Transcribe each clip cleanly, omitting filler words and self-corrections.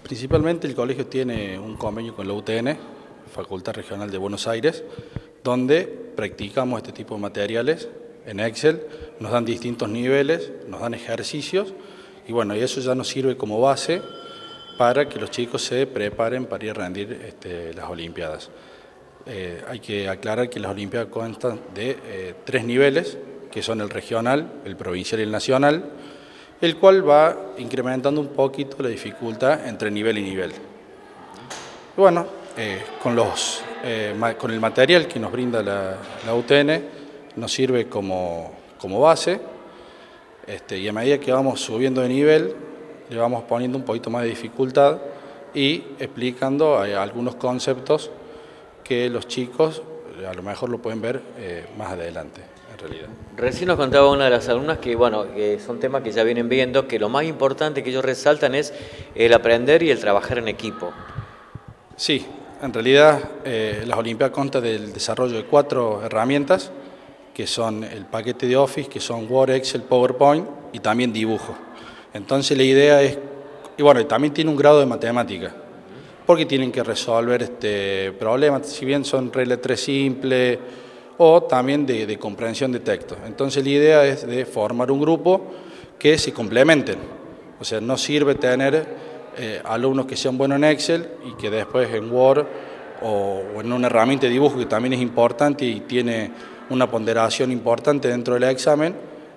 Principalmente el colegio tiene un convenio con la UTN, Facultad Regional de Buenos Aires, donde practicamos este tipo de materiales en Excel, nos dan distintos niveles, nos dan ejercicios y bueno, y eso ya nos sirve como base para que los chicos se preparen para ir a rendir las Olimpiadas. Hay que aclarar que las Olimpiadas constan de 3 niveles, que son el regional, el provincial y el nacional, el cual va incrementando un poquito la dificultad entre nivel y nivel. Y bueno, con el material que nos brinda la UTN nos sirve como base, y a medida que vamos subiendo de nivel le vamos poniendo un poquito más de dificultad y explicando algunos conceptos que los chicos a lo mejor lo pueden ver más adelante. Realidad. Recién nos contaba una de las alumnas que, bueno, que son temas que ya vienen viendo, que lo más importante que ellos resaltan es el aprender y el trabajar en equipo. Sí, en realidad las Olimpiadas constan del desarrollo de 4 herramientas, que son el paquete de Office, que son Word, Excel, PowerPoint y también dibujo. Entonces la idea es, y bueno, también tiene un grado de matemática, porque tienen que resolver problemas, si bien son regla 3 simple, o también de comprensión de texto. Entonces la idea es de formar un grupo que se complementen. O sea, no sirve tener alumnos que sean buenos en Excel y que después en Word o en una herramienta de dibujo que también es importante y tiene una ponderación importante dentro del examen,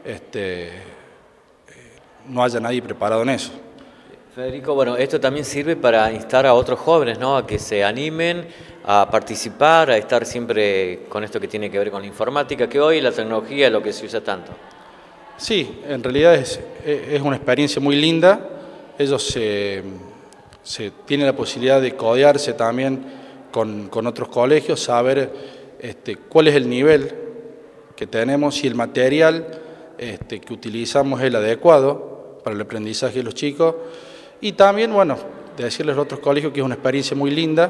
no haya nadie preparado en eso. Federico, bueno, esto también sirve para instar a otros jóvenes, ¿no?, a que se animen a participar, a estar siempre con esto que tiene que ver con la informática, que hoy la tecnología es lo que se usa tanto. Sí, en realidad es una experiencia muy linda. Ellos tienen la posibilidad de codearse también con otros colegios, saber cuál es el nivel que tenemos, si el material que utilizamos es el adecuado para el aprendizaje de los chicos. Y también, bueno, decirles a los otros colegios que es una experiencia muy linda,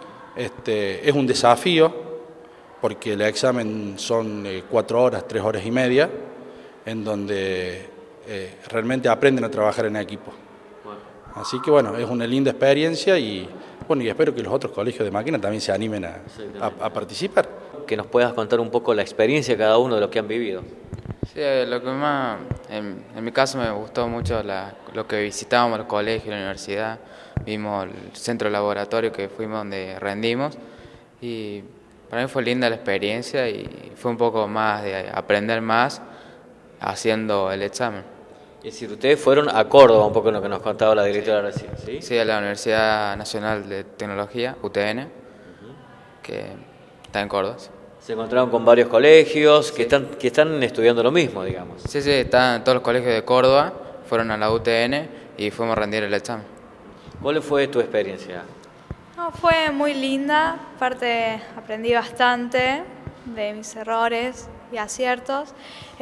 es un desafío, porque el examen son 4 horas, 3 horas y media, en donde realmente aprenden a trabajar en equipo. Así que bueno, es una linda experiencia y bueno, y espero que los otros colegios de máquina también se animen a participar. Que nos puedas contar un poco la experiencia de cada uno de los que han vivido. Sí, lo que más, en mi caso me gustó mucho lo que visitábamos los colegios, la universidad, vimos el centro de laboratorio que fuimos donde rendimos y para mí fue linda la experiencia y fue un poco más de aprender más haciendo el examen. Es decir, ustedes fueron a Córdoba, un poco lo que nos contaba la directora recién, ¿sí? Sí, a la Universidad Nacional de Tecnología, UTN, que está en Córdoba. Se encontraron con varios colegios que están estudiando lo mismo, digamos. Sí, están todos los colegios de Córdoba, fueron a la UTN y fuimos a rendir el examen. ¿Cuál fue tu experiencia? No, fue muy linda, aparte aprendí bastante de mis errores y aciertos.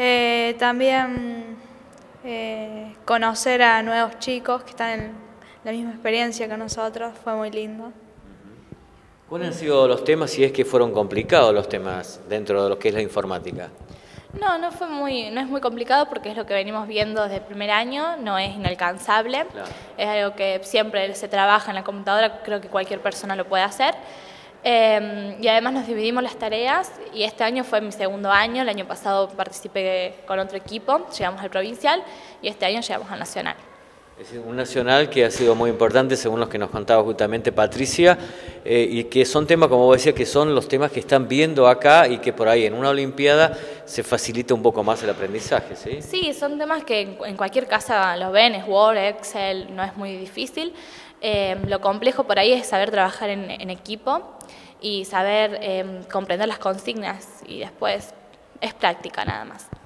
También conocer a nuevos chicos que están en la misma experiencia que nosotros fue muy lindo. ¿Cuáles han sido los temas, si es que fueron complicados los temas dentro de lo que es la informática? No es muy complicado porque es lo que venimos viendo desde el primer año, no es inalcanzable, claro. Es algo que siempre se trabaja en la computadora, creo que cualquier persona lo puede hacer. Y además nos dividimos las tareas y este año fue mi segundo año, el año pasado participé con otro equipo, llegamos al provincial y este año llegamos al nacional. Es decir, un nacional que ha sido muy importante según los que nos contaba justamente Patricia y que son temas, como vos decías, que son los temas que están viendo acá y que por ahí en una olimpiada se facilita un poco más el aprendizaje, ¿sí? Sí, son temas que en cualquier casa los ven, es Word, Excel, no es muy difícil. Lo complejo por ahí es saber trabajar en equipo y saber comprender las consignas y después es práctica nada más.